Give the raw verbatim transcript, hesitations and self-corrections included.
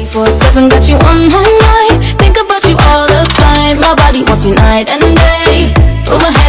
twenty-four seven, got you on my mind. Think about you all the time. My body wants you night and day. Put my hand